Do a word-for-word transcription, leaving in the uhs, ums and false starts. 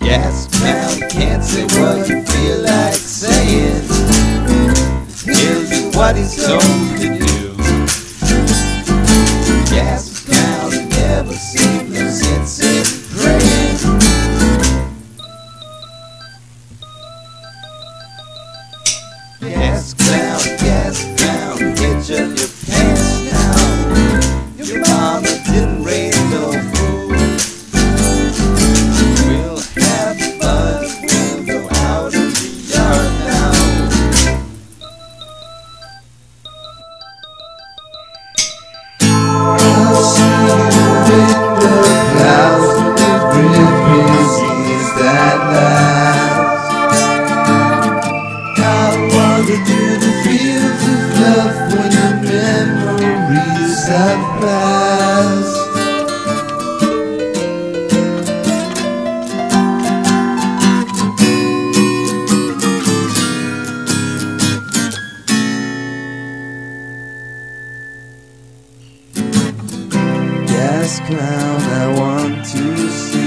Gas clown, can't say what you feel like saying. Here's what he's told to do. Gas clown, never seen no sense in praying. Gas clown, gas clown, get you your pants now. Your mama didn't raise no fool. We'll have fun, we'll go out in the yard now. I'll see you in the clouds with the gripping seas that last. I wander through the fields of love when the memories have passed. Gas clown, I want to see